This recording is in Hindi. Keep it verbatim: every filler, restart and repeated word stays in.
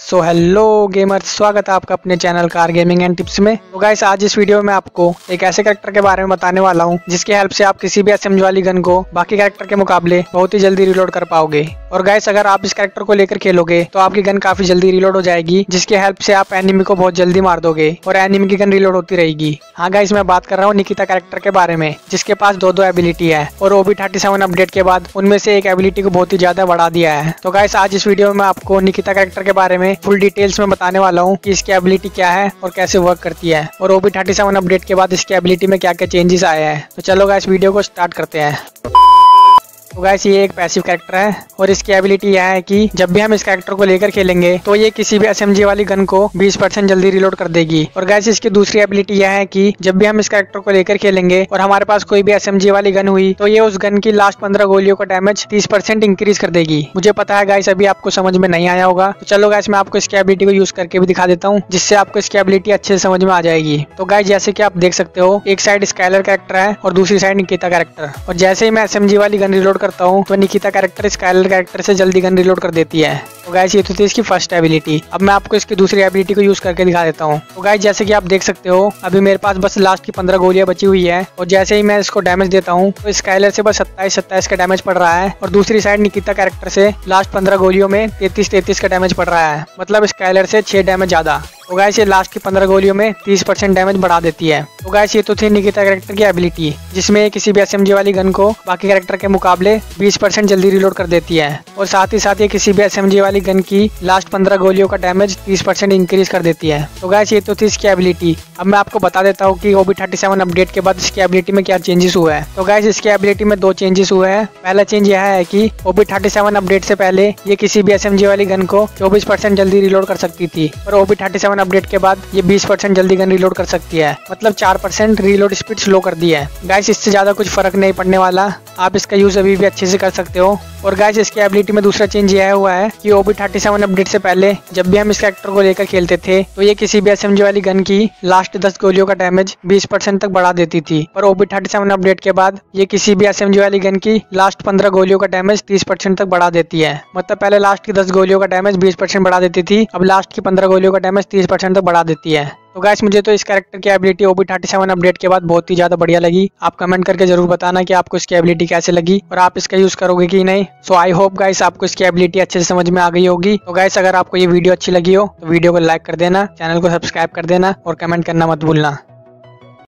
सो हेलो गेमर्स, स्वागत है आपका अपने channel car gaming and tips में। तो गाइस, आज इस वीडियो में आपको एक ऐसे कैरेक्टर के बारे में बताने वाला हूं जिसकी हेल्प से आप किसी भी एसएमजी वाली गन को बाकी कैरेक्टर के मुकाबले बहुत ही जल्दी रिलोड कर पाओगे। और गाइस, अगर आप इस कैरेक्टर को लेकर खेलोगे तो आपकी गन काफी जल्दी रिलोड हो जाएगी, जिसकी हेल्प से आप एनिमी को बहुत जल्दी मार दोगे और एनिमी की गन रिलोड होती रहेगी। हाँ गाइस, मैं बात कर रहा हूँ निकिता कैरेक्टर के बारे में, जिसके पास दो दो एबिलिटी है और ओबी थर्टी सेवन अपडेट के बाद उनमें से एक एबिलिटी को बहुत ही ज्यादा बढ़ा दिया है। तो गाइस, आज इस वीडियो में आपको निकिता कैरेक्टर के बारे में फुल डिटेल्स में बताने वाला हूँ कि इसकी एबिलिटी क्या है और कैसे वर्क करती है, और ओबी थर्टी सेवन अपडेट के बाद इसकी एबिलिटी में क्या क्या चेंजेस आए हैं। तो चलो गाइस, वीडियो को स्टार्ट करते हैं। तो गाइस, ये एक पैसिव कैरेक्टर है और इसकी एबिलिटी यह है कि जब भी हम इस कैरेक्टर को लेकर खेलेंगे तो ये किसी भी एसएमजी वाली गन को बीस परसेंट जल्दी रिलोड कर देगी। और गाइस, इसकी दूसरी एबिलिटी यह है कि जब भी हम इस कैरेक्टर को लेकर खेलेंगे और हमारे पास कोई भी एसएमजी वाली गन हुई तो ये उस गन की लास्ट पंद्रह गोलियों का डैमेज तीस परसेंट इंक्रीज कर देगी। मुझे पता है गाइस, अभी आपको समझ में नहीं आया होगा, तो चलो गाइस, मैं आपको इसकी एबिलिटी को यूज करके भी दिखा देता हूँ, जिससे आपको इसकी एबिलिटी अच्छे से समझ में आ जाएगी। तो गाइस, जैसे कि आप देख सकते हो, एक साइड स्काइलर कैरेक्टर है और दूसरी साइड निकिता कैरेक्टर, और जैसे ही मैं एसएमजी वाली गन रिलोड करता हूँ तो निकिता कैरेक्टर स्काइलर कैरेक्टर से जल्दी गन रिलोड कर देती है। तो गाइस, ये तो थी इसकी फर्स्ट एबिलिटी। अब मैं आपको इसकी दूसरी एबिलिटी को यूज करके दिखा देता हूँ। तो गाइस, जैसे कि आप देख सकते हो, अभी मेरे पास बस लास्ट की पंद्रह गोलियां बची हुई है और जैसे ही मैं इसको डैमेज देता हूँ तो स्काइलर से बस सत्ताईस सत्ताईस का डैमेज पड़ रहा है और दूसरी साइड निकिता कैरेक्टर से लास्ट पंद्रह गोलियों में तैतीस तैतीस का डैमेज पड़ रहा है, मतलब स्काइलर से छह डैमेज ज्यादा। तो गाइस, ये लास्ट की पंद्रह गोलियों में तीस परसेंट डैमेज बढ़ा देती है। तो गाइस, ये तो थी निकिता कैरेक्टर की एबिलिटी, जिसमें किसी भी एसएमजी वाली गन को बाकी कैरेक्टर के मुकाबले बीस परसेंट जल्दी रिलोड कर देती है, और साथ ही साथ ये किसी भी एसएमजी वाली गन की लास्ट पंद्रह गोलियों का डैमेज तीस परसेंट इंक्रीज कर देती है। तो गाइस, ये तो थी इसकी एबिलिटी। अब मैं आपको बता देता हूँ कि ओबी थर्टी सेवन अपडेट के बाद इसकी एबिलिटी में क्या चेंजेस हुआ है। तो गाइस, इसकी एबिलिटी में दो चेंजेस हुए हैं। पहला चेंज यह है कि ओबी थर्टी सेवन अपडेट से पहले ये किसी भी एसएमजी वाली गन को चौबीस परसेंट जल्दी रिलोड कर सकती थी, और ओबी थर्टी सेवन अपडेट के बाद ये बीस परसेंट जल्दी गन रिलोड कर सकती है, मतलब चार परसेंट रिलोड स्पीड स्लो कर दी है। गाइस, इससे ज्यादा कुछ फर्क नहीं पड़ने वाला, आप इसका यूज अभी भी अच्छे से कर सकते हो। और गाइस, इसकी एबिलिटी में दूसरा चेंज यह हुआ है कि ओबी थर्टी सेवन अपडेट से पहले जब भी हम इस कैरेक्टर को लेकर खेलते थे तो ये किसी भी एसएमजी वाली गन की लास्ट दस गोलियों का डैमेज बीस परसेंट तक बढ़ा देती थी, और ओबी थर्टी सेवन अपडेट के बाद ये किसी भी एसएमजी वाली गन की लास्ट पंद्रह गोलियों का डैमेज तीस परसेंट तक बढ़ा देती है। मतलब पहले लास्ट की दस गोलियों का डैमेज बीस परसेंट बढ़ा देती थी, अब लास्ट की पंद्रह गोलियों का डैमेज तीस परसेंट तक बढ़ा देती है। तो गाइस, मुझे तो इस कैरेक्टर की ability OB thirty seven update के बाद बहुत ही ज्यादा बढ़िया लगी। आप कमेंट करके जरूर बताना कि आपको इसकी एबिलिटी कैसे लगी और आप इसका यूज करोगे कि नहीं। सो आई होप गाइस, आपको इसकी एबिलिटी अच्छे से समझ में आ गई होगी। तो गाइस, अगर आपको ये वीडियो अच्छी लगी हो तो वीडियो को लाइक कर देना, चैनल को सब्सक्राइब कर देना और कमेंट करना मत भूलना।